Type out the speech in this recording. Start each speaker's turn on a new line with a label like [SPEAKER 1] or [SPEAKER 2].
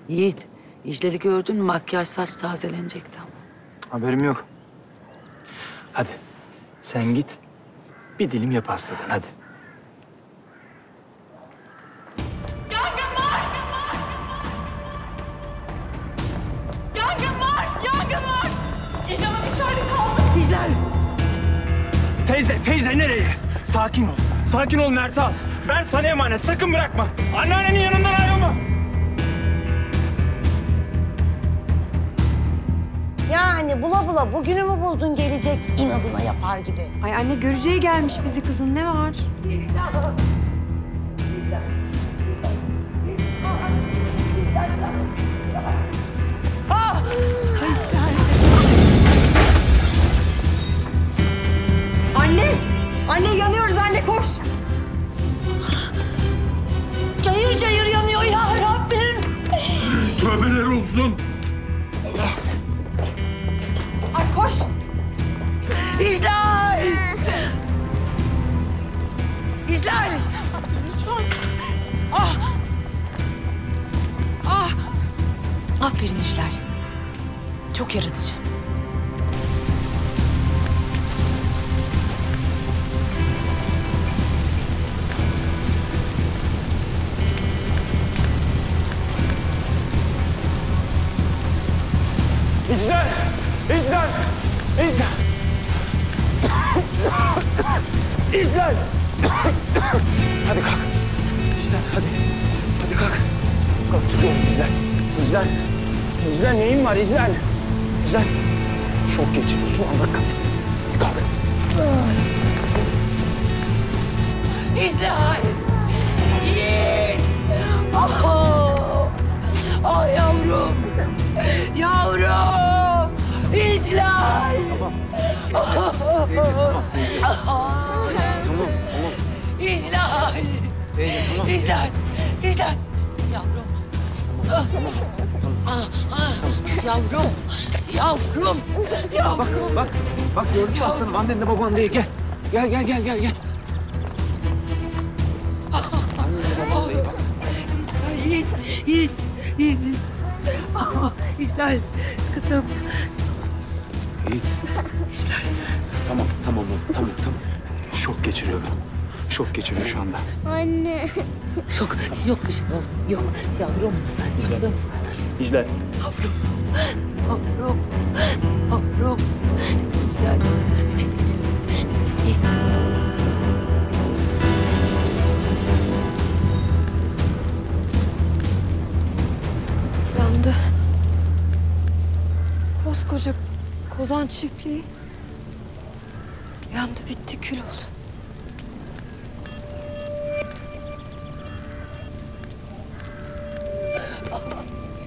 [SPEAKER 1] Yiğit, İclal'i gördün mü? Makyaj, saç tazelenecekti ama.
[SPEAKER 2] Haberim yok. Hadi sen git. Bir dilim yap hastadan hadi.
[SPEAKER 3] Yangın var! Yangın var! Yangın var! İclal'ın içeride kaldı.
[SPEAKER 1] İclal!
[SPEAKER 2] Teyze nereye? Sakin ol. Sakin ol Mertal. Ben sana emanet. Sakın bırakma. Anneannenin yanından ayrılma.
[SPEAKER 4] Yani bula bula bugünü mü buldun gelecek inadına yapar gibi.
[SPEAKER 5] Ay anne göreceği gelmiş bizi kızın ne var? Anne! Anne yanıyoruz anne koş!
[SPEAKER 3] Cayır cayır yanıyor ya Rabbim.
[SPEAKER 2] Tövbeler olsun.
[SPEAKER 5] Ay koş!
[SPEAKER 3] İclal! İclal! Lütfen.
[SPEAKER 6] Aferin İclal. Çok yaratıcı.
[SPEAKER 2] İclal! İclal! İclal! İclal! Hadi kalk. İclal hadi. Hadi kalk. Kalk çıkıyorum İclal. İclal. İclal neyin var İclal? İclal. Şok geçiriyorsun Allah kahretsin. Kalk.
[SPEAKER 3] İclal! Yiğit! Oh! Ah yavrum! Yavrum! İclal!
[SPEAKER 2] Tamam.
[SPEAKER 3] İclal!
[SPEAKER 2] Teyze tamam.
[SPEAKER 3] İclal! İclal! Yavrum! Yavrum! Yavrum! Yavrum!
[SPEAKER 2] Bak gördün mü aslanım annen de baban diye gel. Gel.
[SPEAKER 3] Yiğit! Yiğit! Yiğit! İclal! Kızım!
[SPEAKER 2] Yiğit. Tamam oğlum, tamam. Şok geçiriyor. Şok geçiriyor şu anda.
[SPEAKER 4] Anne.
[SPEAKER 1] Şok, yok bir şey. Yok, yavrum, kızım.
[SPEAKER 2] İclal.
[SPEAKER 3] Yavrum! Yavrum! İclal!
[SPEAKER 5] Yandı. Koskoca Kozan çiftliği. Yandı bitti kül oldu.